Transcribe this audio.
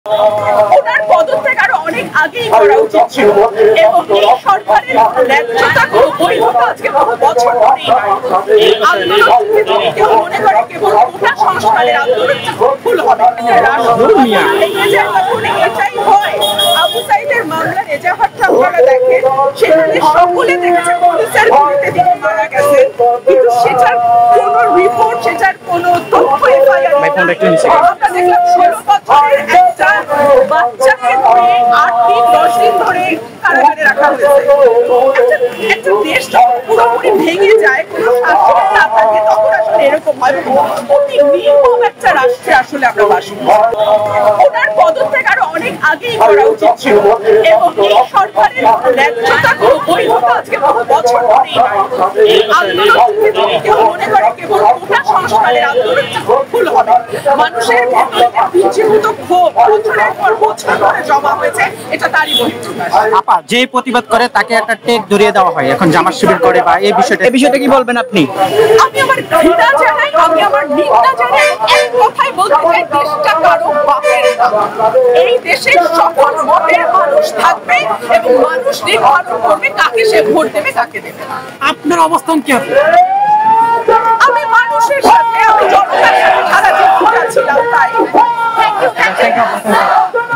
ওনার পদত্যাগ আরো অনেক আগেই করা উচিত ছিল এবং এই সরকারের ন্যায্যতা কোনো বৈধতা আজকে বহু বছর ধরেই এই আন্দোলন যদি কেউ মনে করে কেবল কোটা সংস্কারের আন্দোলন ভুল হবে। রাষ্ট্র ভেঙে যায় তখন এটাই হয়। আবু সাইদের মামলার এজাহারটা আপনারা দেখেন, সেখানে সকলে দেখেছে পুলিশের গুলিতে তিনি মারা গেছেন, কিন্তু সেটার কোন রিপোর্ট, সেটার কোন তথ্য এফআইআর আমরা দেখলাম 16 বছরের একটা বাচ্চাকে ধরে 8 দিন 10 দিন ধরে কারাগারে রাখা হয়েছে। একটা দেশ যখন পুরোপুরি ভেঙে যায়, কোনো শাসন না থাকে, তখন আসলে এরকম হয়। অতি নির্মম একটা রাষ্ট্রে আসলে আমরা বাস করি। ওনার পদত্যাগ আরো অনেক আগেই করা উচিত ছিল এবং এই সরকারের ন্যায্যতা কোনো বৈধতা আজকে বহু বছর ধরেই এই আন্দোলন যদি কেউ মনে করে কেবল কোটা সংস্কারের আন্দোলন ভুল হবে। মানুষের ভেতরে পুঞ্জীভূত ক্ষোভ বছরের পর বছর ধরে জমা হয়েছে, এটা তারই বহিঃপ্রকাশ। আপা যে প্রতিবাদ করে তাকে একটা টেক ধরিয়ে দেওয়া হয়, এখন জামাত শিবির করে বা এই বিষয়টা কি বলবেন আপনি? আমি আমার ঘৃণা জানাই, আমি আমার নিন্দা জানাই। এক কথাই বলতে চাই, দেশটা কারো বাপের না। এই দেশের সকল মতের মানুষ থাকবে এবং মানুষ নির্ধারণ করবে কাকে সে ভোট দেবে, কাকে দেবে না। আপনার অবস্থান কি হবে? আমি মানুষের সাথে, আমি জনতার সাথে সারা জীবন ছিলাম, তাই। Thank you.